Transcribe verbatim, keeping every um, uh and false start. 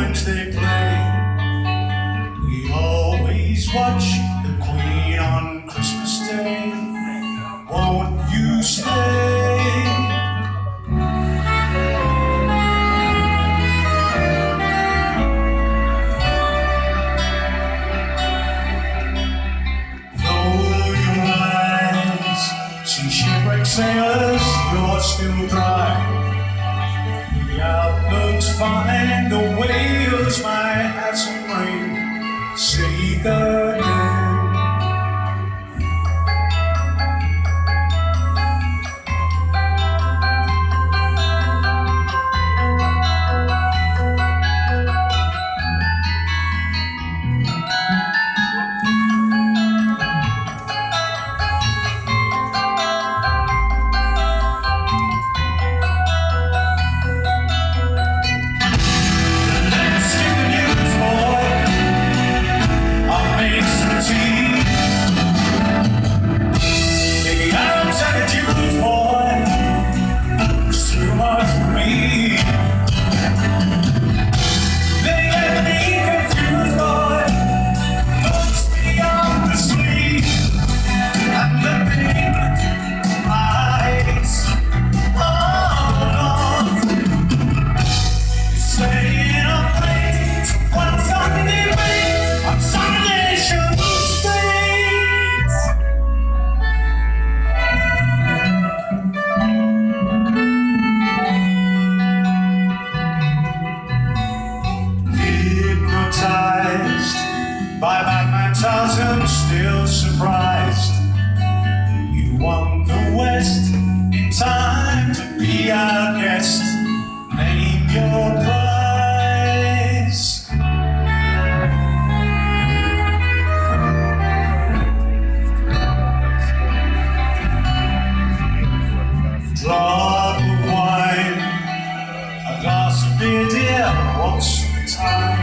violins they play. We always watch the Queen on Christmas Day. Won't you stay? Though your eyes see shipwrecked sailors, you're still dry. The outlook's fine, the whales might have some rain. Save the day. By Batman tells him, still surprised. You won the West in time to be our guest. Name your prize. Drop of wine, a glass of beer, dear, what's the time?